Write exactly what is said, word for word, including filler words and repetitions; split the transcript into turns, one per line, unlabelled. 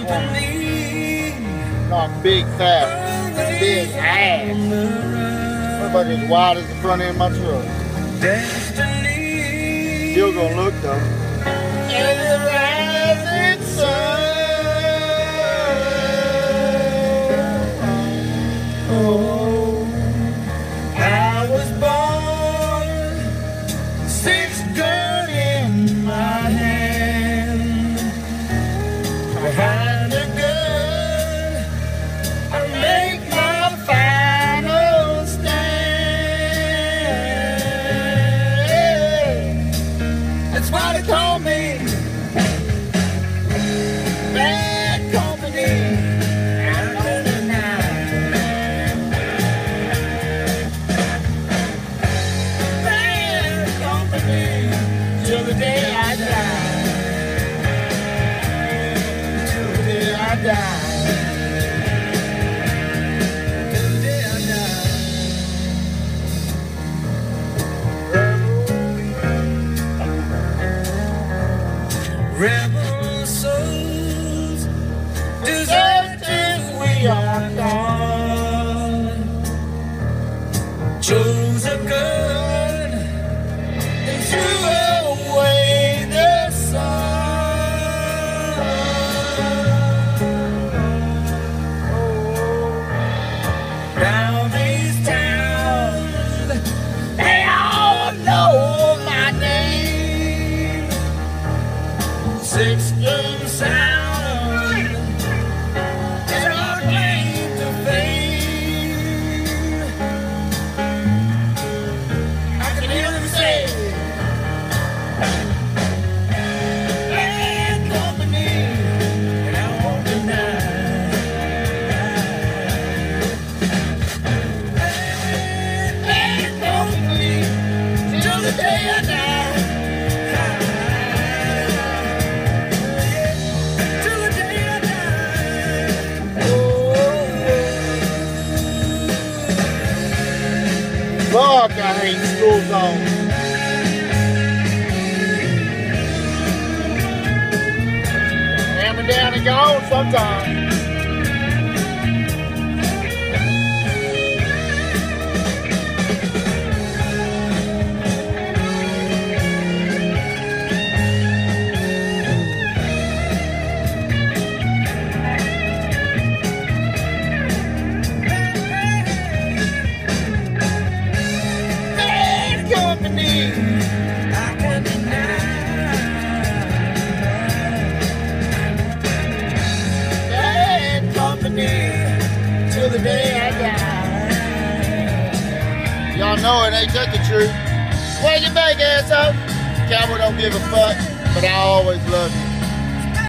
woman. Not big, fat, big ass. What about as wide as the front end of my truck? Still gonna look though. And the rising sun. Oh, I was born, six gun in my hand, behind a gun, I make my final stand. That's why they call me bad company. Till the day I die, till the day I die, till the day I die. Rebel souls, deserters we are called, chose a gun and threw away the sun. Now these towns, they all know my name. Six gun sound is our claim to fame. I can hear them say, bad company, and I won't deny. Bad company, till the day I die. Till the day I die. Oh, fuck, I hate school zones. Down and gone sometimes. Bad company, I can deny. Till the day I die. Y'all know it ain't that the truth. Swing your back, asshole. Cowboy don't give a fuck, but I always love you.